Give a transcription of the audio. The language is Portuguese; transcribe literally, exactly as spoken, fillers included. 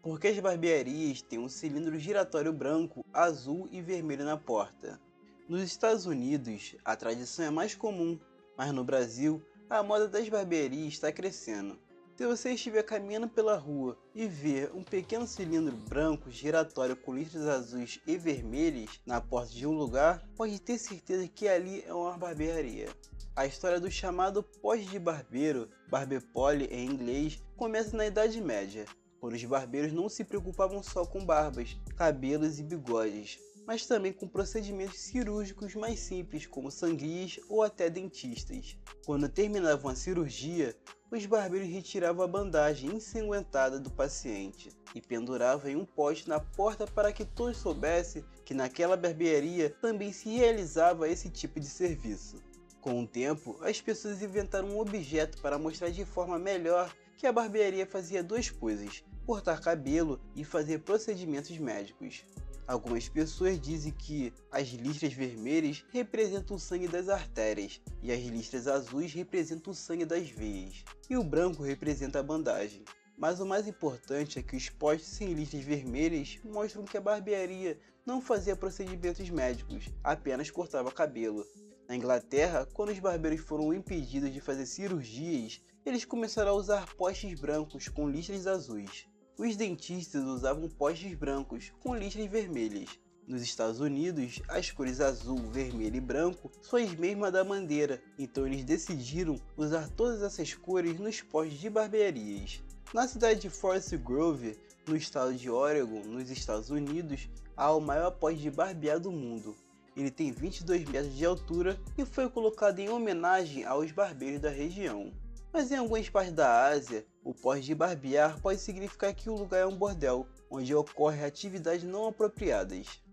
Porque as barbearias têm um cilindro giratório branco, azul e vermelho na porta. Nos Estados Unidos, a tradição é mais comum, mas no Brasil, a moda das barbearias está crescendo. Se você estiver caminhando pela rua e ver um pequeno cilindro branco giratório com listras azuis e vermelhas na porta de um lugar, pode ter certeza que ali é uma barbearia. A história do chamado poste de barbeiro, barber-pole em inglês, começa na Idade Média, quando os barbeiros não se preocupavam só com barbas, cabelos e bigodes, mas também com procedimentos cirúrgicos mais simples, como sangrias ou até dentistas. Quando terminavam a cirurgia, os barbeiros retiravam a bandagem ensanguentada do paciente e penduravam em um poste na porta para que todos soubessem que naquela barbearia também se realizava esse tipo de serviço. Com o tempo, as pessoas inventaram um objeto para mostrar de forma melhor que a barbearia fazia duas coisas: cortar cabelo e fazer procedimentos médicos. Algumas pessoas dizem que as listras vermelhas representam o sangue das artérias e as listras azuis representam o sangue das veias, e o branco representa a bandagem. Mas o mais importante é que os postes sem listras vermelhas mostram que a barbearia não fazia procedimentos médicos, apenas cortava cabelo. Na Inglaterra, quando os barbeiros foram impedidos de fazer cirurgias, eles começaram a usar postes brancos com listras azuis. Os dentistas usavam postes brancos com listras vermelhas. Nos Estados Unidos, as cores azul, vermelho e branco são as mesmas da bandeira, então eles decidiram usar todas essas cores nos postes de barbearias. Na cidade de Forest Grove, no estado de Oregon, nos Estados Unidos, há o maior poste de barbear do mundo. Ele tem vinte e dois metros de altura e foi colocado em homenagem aos barbeiros da região. Mas em algumas partes da Ásia, o poste de barbear pode significar que o lugar é um bordel, onde ocorrem atividades não apropriadas.